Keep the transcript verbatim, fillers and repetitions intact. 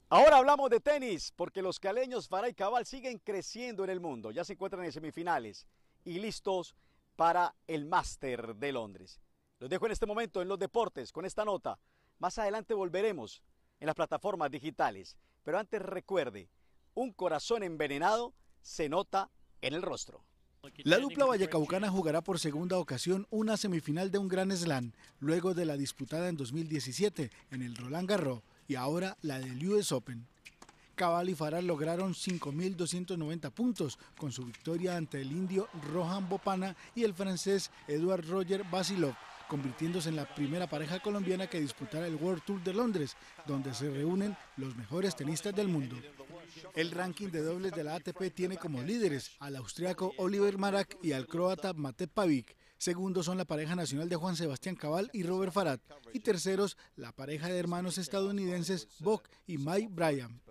Ahora hablamos de tenis, porque los caleños Farah y Cabal siguen creciendo en el mundo. Ya se encuentran en semifinales y listos para el Máster de Londres. Los dejo en este momento en los deportes con esta nota. Más adelante volveremos en las plataformas digitales. Pero antes recuerde, un corazón envenenado se nota en el rostro. La dupla vallecaucana jugará por segunda ocasión una semifinal de un Grand Slam, luego de la disputada en dos mil diecisiete en el Roland Garros y ahora la del U S Open. Cabal y Farah lograron cinco mil doscientos noventa puntos con su victoria ante el indio Rohan Bopana y el francés Edouard Roger Vasilov, convirtiéndose en la primera pareja colombiana que disputara el World Tour de Londres, donde se reúnen los mejores tenistas del mundo. El ranking de dobles de la A T P tiene como líderes al austriaco Oliver Marak y al croata Mate Pavic. Segundos son la pareja nacional de Juan Sebastián Cabal y Robert Farah. Y terceros, la pareja de hermanos estadounidenses Boc y Mike Bryan.